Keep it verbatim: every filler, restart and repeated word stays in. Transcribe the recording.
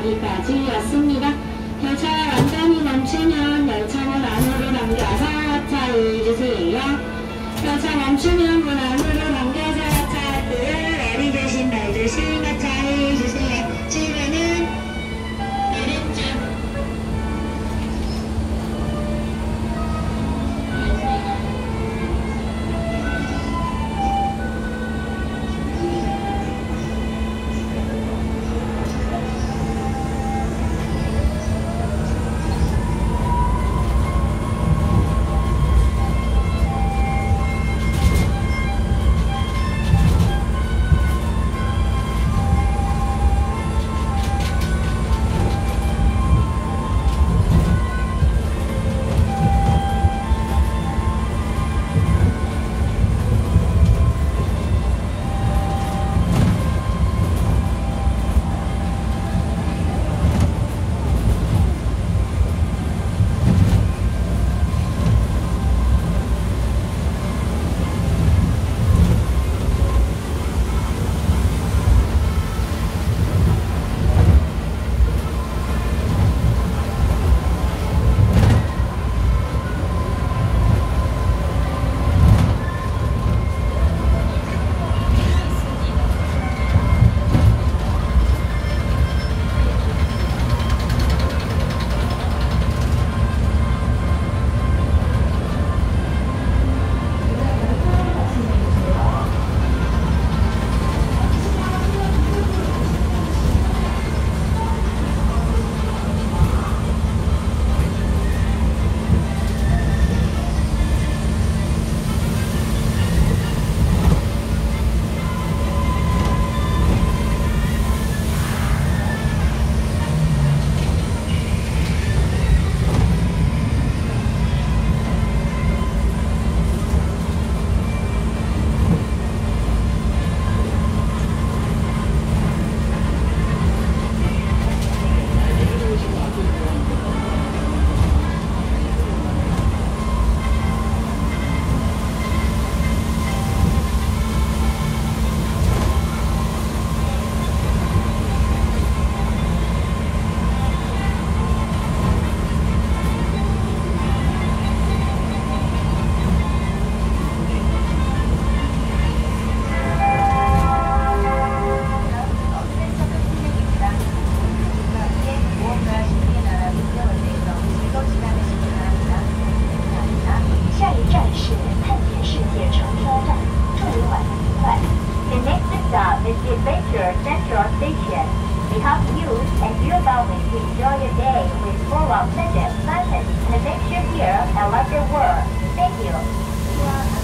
여기까지였습니다. 열차가 완전히 멈추면 열차문 안으로 당겨서 하차해주세요. 열차 멈추면 문 안으로 당겨서 하차하고요. 안에 계신 발 조심 하차해주세요. 출발은 오른쪽. Become used and you're going to enjoy your day with full of pleasure, fun, and adventure here at Wonder World. Thank you.